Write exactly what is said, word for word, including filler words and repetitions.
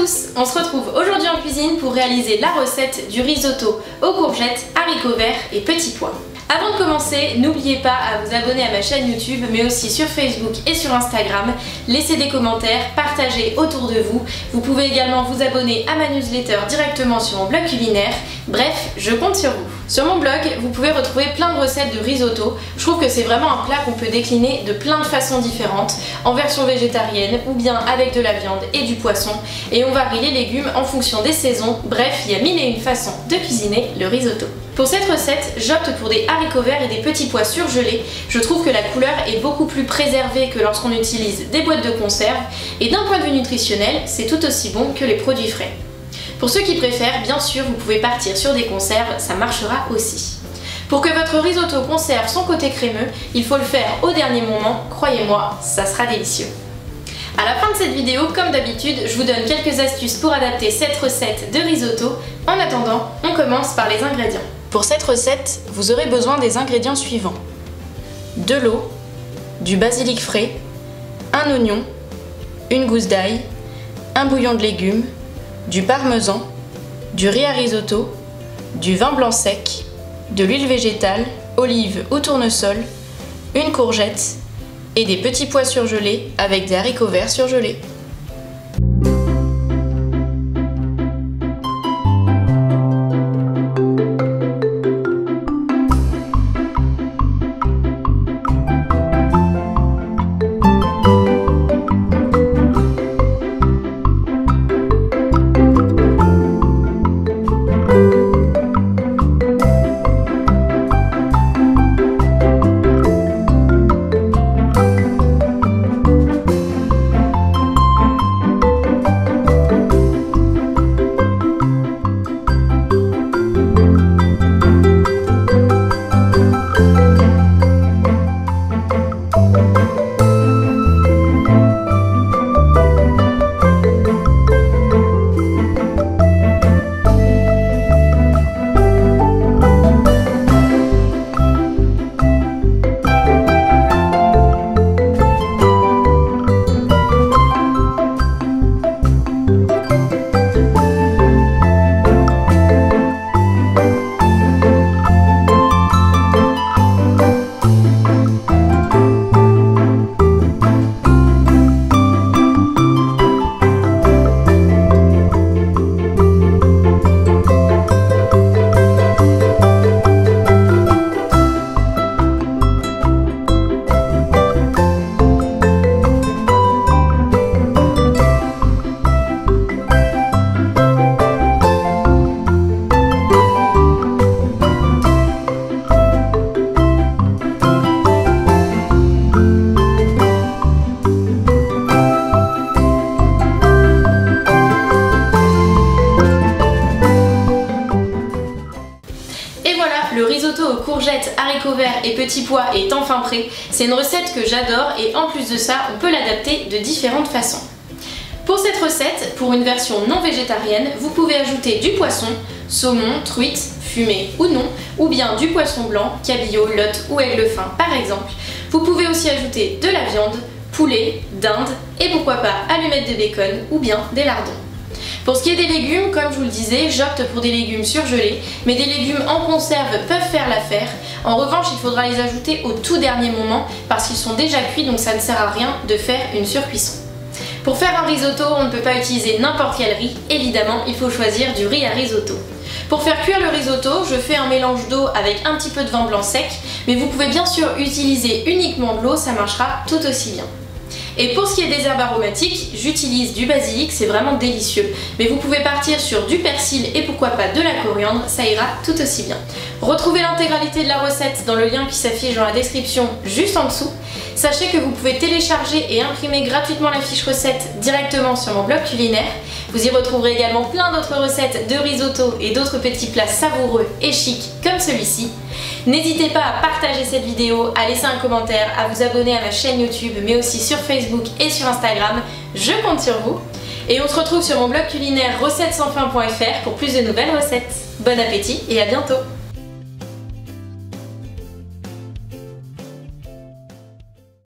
tous, on se retrouve aujourd'hui en cuisine pour réaliser la recette du risotto aux courgettes, haricots verts et petits pois. Avant de commencer, n'oubliez pas à vous abonner à ma chaîne YouTube, mais aussi sur Facebook et sur Instagram. Laissez des commentaires, partagez autour de vous. Vous pouvez également vous abonner à ma newsletter directement sur mon blog culinaire. Bref, je compte sur vous. Sur mon blog, vous pouvez retrouver plein de recettes de risotto. Je trouve que c'est vraiment un plat qu'on peut décliner de plein de façons différentes, en version végétarienne ou bien avec de la viande et du poisson. Et on varie les légumes en fonction des saisons. Bref, il y a mille et une façons de cuisiner le risotto. Pour cette recette, j'opte pour des haricots verts et des petits pois surgelés. Je trouve que la couleur est beaucoup plus préservée que lorsqu'on utilise des boîtes de conserve. Et d'un point de vue nutritionnel, c'est tout aussi bon que les produits frais. Pour ceux qui préfèrent, bien sûr, vous pouvez partir sur des conserves, ça marchera aussi. Pour que votre risotto conserve son côté crémeux, il faut le faire au dernier moment, croyez-moi, ça sera délicieux. À la fin de cette vidéo, comme d'habitude, je vous donne quelques astuces pour adapter cette recette de risotto. En attendant, on commence par les ingrédients. Pour cette recette, vous aurez besoin des ingrédients suivants: de l'eau, du basilic frais, un oignon, une gousse d'ail, un bouillon de légumes, du parmesan, du riz à risotto, du vin blanc sec, de l'huile végétale, olive ou tournesol, une courgette et des petits pois surgelés avec des haricots verts surgelés. Le risotto aux courgettes, haricots verts et petits pois est enfin prêt. C'est une recette que j'adore et en plus de ça, on peut l'adapter de différentes façons. Pour cette recette, pour une version non végétarienne, vous pouvez ajouter du poisson, saumon, truite, fumé ou non, ou bien du poisson blanc, cabillaud, lotte ou aigle fin par exemple. Vous pouvez aussi ajouter de la viande, poulet, dinde et pourquoi pas allumettes de bacon ou bien des lardons. Pour ce qui est des légumes, comme je vous le disais, j'opte pour des légumes surgelés, mais des légumes en conserve peuvent faire l'affaire. En revanche, il faudra les ajouter au tout dernier moment parce qu'ils sont déjà cuits, donc ça ne sert à rien de faire une surcuisson. Pour faire un risotto, on ne peut pas utiliser n'importe quel riz, évidemment, il faut choisir du riz à risotto. Pour faire cuire le risotto, je fais un mélange d'eau avec un petit peu de vin blanc sec, mais vous pouvez bien sûr utiliser uniquement de l'eau, ça marchera tout aussi bien. Et pour ce qui est des herbes aromatiques, j'utilise du basilic, c'est vraiment délicieux. Mais vous pouvez partir sur du persil et pourquoi pas de la coriandre, ça ira tout aussi bien. Retrouvez l'intégralité de la recette dans le lien qui s'affiche dans la description juste en dessous. Sachez que vous pouvez télécharger et imprimer gratuitement la fiche recette directement sur mon blog culinaire. Vous y retrouverez également plein d'autres recettes de risotto et d'autres petits plats savoureux et chics comme celui-ci. N'hésitez pas à partager cette vidéo, à laisser un commentaire, à vous abonner à ma chaîne YouTube, mais aussi sur Facebook et sur Instagram. Je compte sur vous. Et on se retrouve sur mon blog culinaire recettes sans fin point F R pour plus de nouvelles recettes. Bon appétit et à bientôt!